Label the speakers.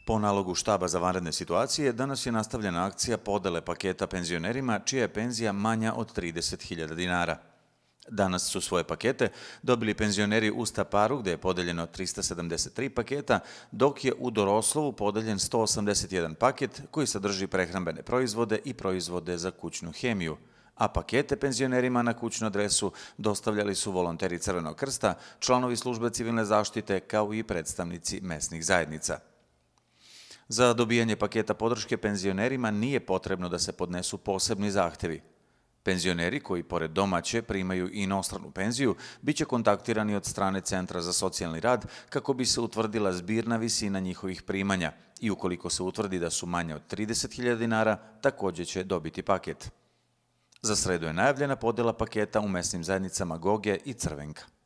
Speaker 1: Po nalogu štaba za vanredne situacije, danas je nastavljena akcija podele paketa penzionerima čija je penzija manja od 30.000 dinara. Danas su svoje pakete dobili penzioneri u Staparu gde je podeljeno 373 paketa, dok je u Doroslovu podeljen 181 paket koji sadrži prehrambene proizvode i proizvode za kućnu hemiju, a pakete penzionerima na kućnu adresu dostavljali su volonteri Crvenog krsta, članovi službe civilne zaštite kao i predstavnici mesnih zajednica. Za dobijanje paketa podrške penzionerima nije potrebno da se podnesu posebni zahtevi. Penzioneri koji pored domaće primaju i inostranu penziju biće kontaktirani od strane Centra za socijalni rad kako bi se utvrdila zbirna visina njihovih primanja i ukoliko se utvrdi da su manje od 30.000 dinara, također će dobiti paket. Za sredu je najavljena podela paketa u mesnim zajednicama Goge i Crvenka.